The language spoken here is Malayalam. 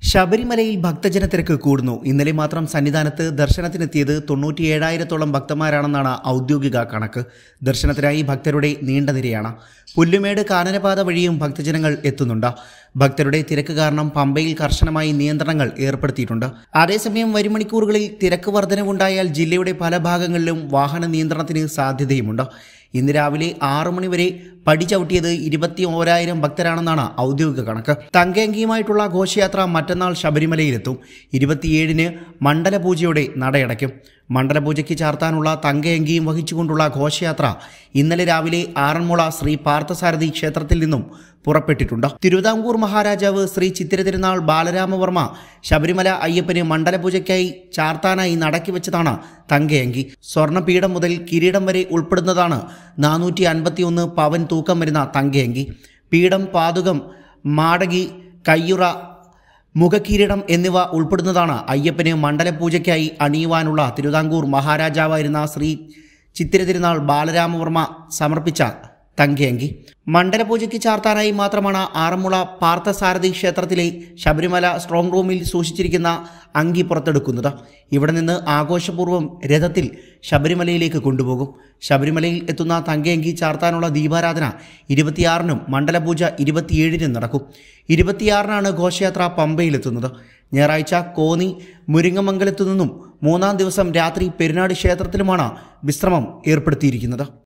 ശബരിമലയിൽ ഭക്തജന തിരക്ക് കൂടുന്നു. ഇന്നലെ മാത്രം സന്നിധാനത്ത് ദർശനത്തിനെത്തിയത് 97,000-ഓളം ഭക്തന്മാരാണെന്നാണ് ഔദ്യോഗിക കണക്ക്. ദർശനത്തിനായി ഭക്തരുടെ നീണ്ട നിരയാണ്. പുല്ലുമേട് കാനനപാത വഴിയും ഭക്തജനങ്ങൾ എത്തുന്നുണ്ട്. ഭക്തരുടെ തിരക്ക് കാരണം പമ്പയിൽ കർശനമായി നിയന്ത്രണങ്ങൾ ഏർപ്പെടുത്തിയിട്ടുണ്ട്. അതേസമയം വരും മണിക്കൂറുകളിൽ തിരക്ക് വർധനവുണ്ടായാൽ ജില്ലയുടെ പല ഭാഗങ്ങളിലും വാഹന നിയന്ത്രണത്തിന് സാധ്യതയുമുണ്ട്. ഇന്ന് രാവിലെ 6 മണി വരെ പടി ചവിട്ടിയത് 21,000 ഭക്തരാണെന്നാണ് ഔദ്യോഗിക കണക്ക്. തങ്കയങ്കിയുമായിട്ടുള്ള ഘോഷയാത്ര മറ്റന്നാൾ ശബരിമലയിലെത്തും. 27-ന് മണ്ഡലപൂജയോടെ നടയടയ്ക്കും. മണ്ഡലപൂജയ്ക്ക് ചാർത്താനുള്ള തങ്കയങ്കിയും വഹിച്ചുകൊണ്ടുള്ള ഘോഷയാത്ര ഇന്നലെ രാവിലെ ആറന്മുള ശ്രീ പാർത്ഥസാരഥി ക്ഷേത്രത്തിൽ നിന്നും പുറപ്പെട്ടിട്ടുണ്ട്. തിരുവിതാംകൂർ മഹാരാജാവ് ശ്രീ ചിത്തിര തിരുനാൾ ബാലരാമവർമ്മ ശബരിമല അയ്യപ്പന് മണ്ഡലപൂജയ്ക്കായി ചാർത്താനായി നടക്കി വെച്ചതാണ് തങ്കയങ്കി. സ്വർണ്ണപീഠം മുതൽ കിരീടം വരെ ഉൾപ്പെടുന്നതാണ് 451 പവൻ തൂക്കം വരുന്ന തങ്കയങ്കി. പീഠം, പാതുകം, മാടകി, കയ്യുറ, മുഖകിരീടം എന്നിവ ഉൾപ്പെടുന്നതാണ് അയ്യപ്പന് മണ്ഡലപൂജയ്ക്കായി അണിയുവാനുള്ള തിരുവിതാംകൂർ മഹാരാജാവായിരുന്ന ശ്രീ ചിത്തിര തിരുനാൾ ബാലരാമവർമ്മ സമർപ്പിച്ച തങ്കയങ്കി. മണ്ഡലപൂജയ്ക്ക് ചാർത്താനായി മാത്രമാണ് ആറന്മുള പാർത്ഥസാരഥി ക്ഷേത്രത്തിലെ ശബരിമല സ്ട്രോങ് റൂമിൽ സൂക്ഷിച്ചിരിക്കുന്ന അങ്കി പുറത്തെടുക്കുന്നത്. ഇവിടെ നിന്ന് ആഘോഷപൂർവ്വം രഥത്തിൽ ശബരിമലയിലേക്ക് കൊണ്ടുപോകും. ശബരിമലയിൽ എത്തുന്ന തങ്കയങ്കി ചാർത്താനുള്ള ദീപാരാധന 26-നും മണ്ഡലപൂജ 27-നും നടക്കും. 26-നാണ് ഘോഷയാത്ര പമ്പയിലെത്തുന്നത്. ഞായറാഴ്ച കോന്നി മുരിങ്ങമംഗലത്തു നിന്നും 3-ാം ദിവസം രാത്രി പെരുനാട് ക്ഷേത്രത്തിലുമാണ് വിശ്രമം ഏർപ്പെടുത്തിയിരിക്കുന്നത്.